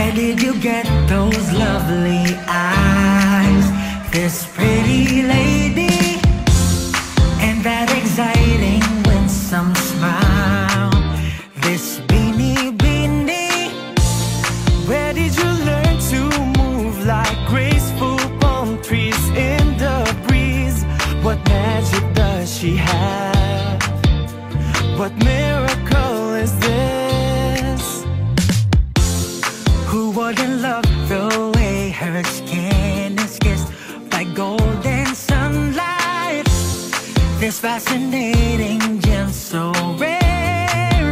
Where did you get those lovely eyes? This pretty lady, and that exciting winsome smile. This beanie. Where did you learn to move like graceful palm trees in the breeze? What magic does she have? What miracle is this? Who wouldn't love the way her skin is kissed by golden sunlight? This fascinating gem so rare.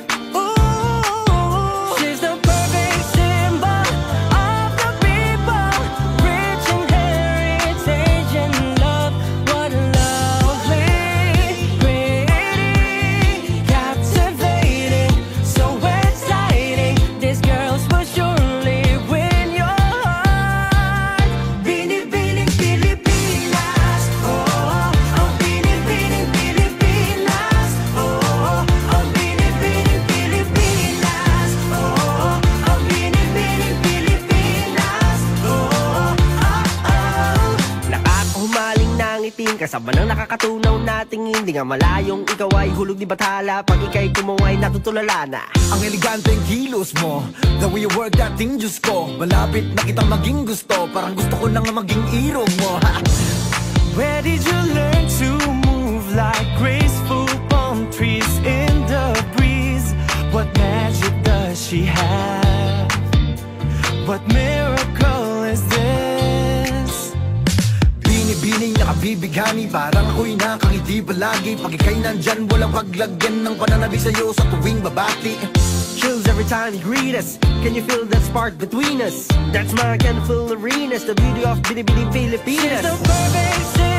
Ooh, she's the perfect symbol of the people, rich in heritage and love. What a lovely, pretty, captivating, so exciting. This girl's for surely win your heart. Binibini Pilipinas, oh, oh, Binibini Pilipinas, oh, oh, Binibini Pilipinas, oh, oh, Binibini Pilipinas, oh, oh, oh. Nakakahumaling ng itim, kasama ng nakakatunaw na tingin. Di nga malayong ikaw ay hulog di bathala, pag ika'y kumaway natutulala na. Ang eleganteng kilos mo, the way you work that thing, Diyos ko. Malapit na kitang maging gusto, parang gusto ko nang maging irong mo. Where did you learn to move like graceful palm trees in the breeze? What magic does she have? What miracle is this? Binibining nakabibighani, parang ako'y nakangiti palagi. Pag ika'y nandyan, walang paglagyan ng pananabik sa'yo sa tuwing babati. Chills every time you greet us. Can you feel that spark between us? That's my kind of full arenas, the beauty of Binibini Pilipinas. She's the perfect